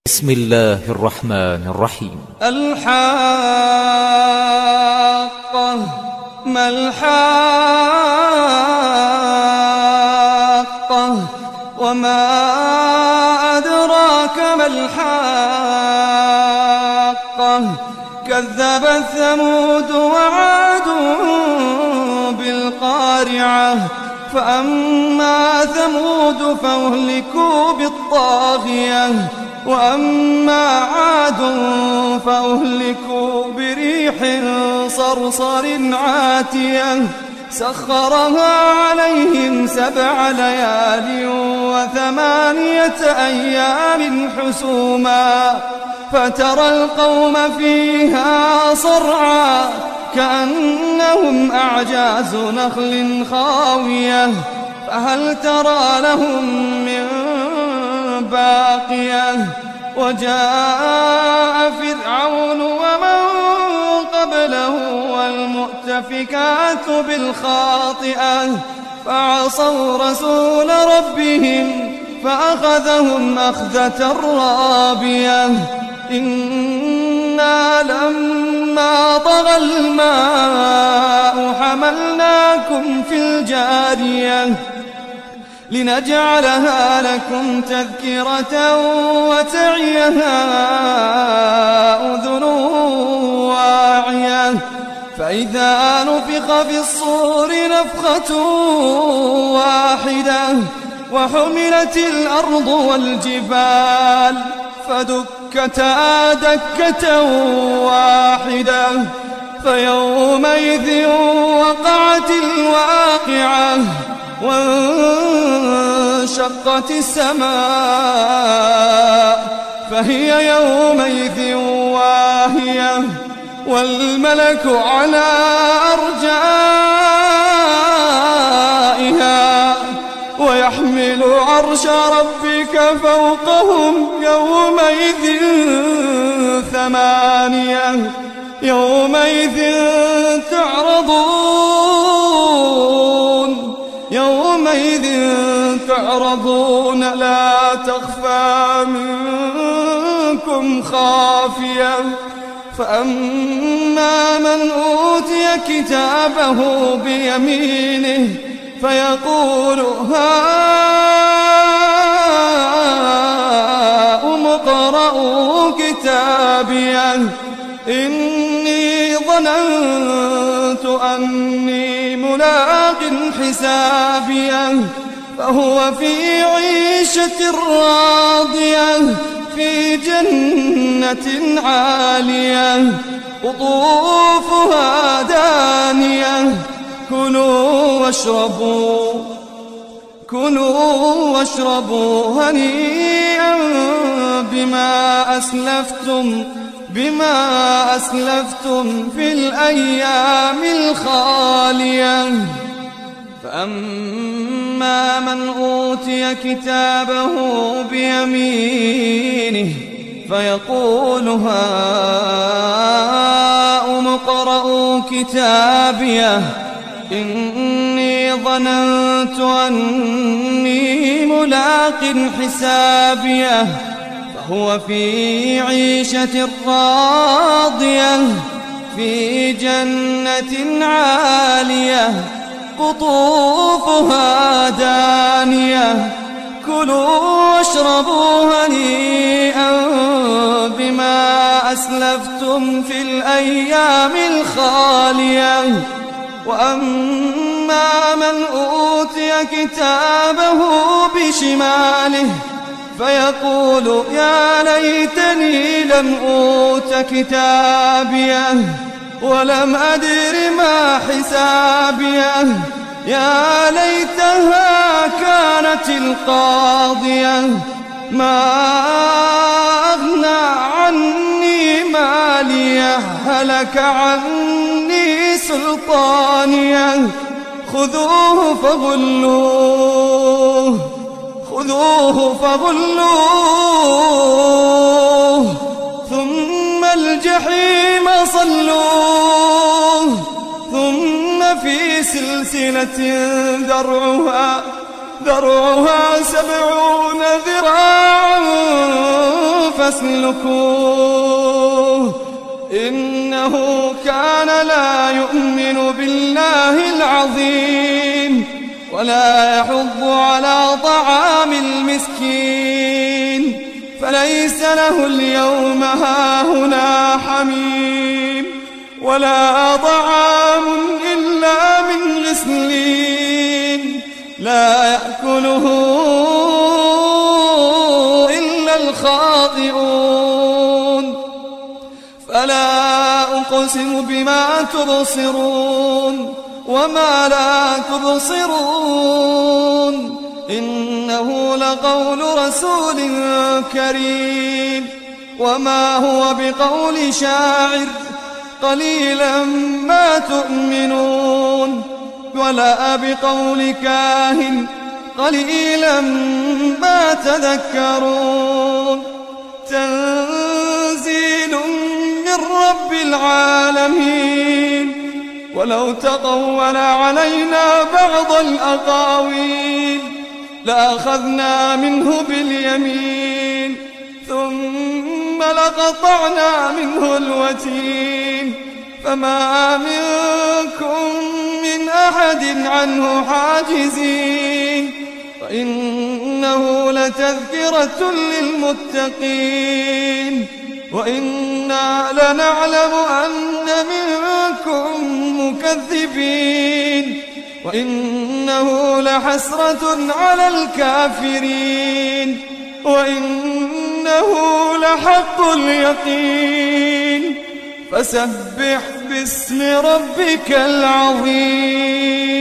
بسم الله الرحمن الرحيم. الحاقة ما الحاقة وما أدراك ما الحاقة كذبت ثمود وعاد بالقارعة فأما ثمود فأهلكوا بالطاغية وأما عاد فأهلكوا بريح صرصر عاتية سخرها عليهم 7 ليال و8 أيام حسوما فترى القوم فيها صرعا كأنهم أعجاز نخل خاوية فهل ترى لهم من باقية وجاء فرعون ومن قبله والمؤتفكات بالخاطئة فعصوا رسول ربهم فأخذهم أخذة رابية إنا لما طغى الماء حملناكم في الجارية لنجعلها لكم تذكرة وتعيها أذن واعية فإذا نفخ في الصور نفخة واحدة وحملت الأرض والجبال فدكتا دكة واحدة فيومئذ وقعت الواقعة وانشقت السماء فهي يومئذ واهية والملك على أرجائها ويحمل عرش ربك فوقهم يومئذ 8 يومئذ تعرضون لا تخفى منكم خافية فأما من أوتي كتابه بيمينه فيقول هاؤم اقرءوا كتابيه إني ظننت أني ملاق حسابيه فهو في عيشة راضية في جنة عالية قطوفها دانية كلوا واشربوا هنيئا بما أسلفتم في الأيام الخالية فأما من أوتي كتابه بيمينه فيقول هاؤم اقرءوا كتابيه إني ظننت أني ملاق حسابيه فهو في عيشة راضية في جنة عالية قطوفها دانية كلوا واشربوا هنيئا بما أسلفتم في الأيام الخالية وأما من أوتي كتابه بشماله فيقول يا ليتني لم أوت كتابيه ولم أدر ما حسابيه يا ليتها كانت القاضية ما أغنى عني ماليه هلك عني سلطانيه خذوه فغلوه ثم الجحيم صلوه ثم في سلسلة ذرعها 70 ذراعا فاسلكوه إنه كان لا يؤمن بالله العظيم ولا يحض على طعام المسكين فليس له اليوم هاهنا حميم ولا طعام إلا من غسلين لا يأكله إلا الخاطئون فلا أقسم بما تبصرون وما لا تبصرون إنه لقول رسول كريم وما هو بقول شاعر قليلا ما تؤمنون ولا بقول كاهن قليلا ما تذكرون تنزيل من رب العالمين ولو تقول علينا بعض الأقاويل لأخذنا منه باليمين ثم لقطعنا منه الوتين فما منكم من أحد عنه حاجزين وإنه لتذكرة للمتقين وإنا لنعلم أن منكم مكذبين وإنه لحسرة على الكافرين وإنه لحق اليقين فسبح باسم ربك العظيم.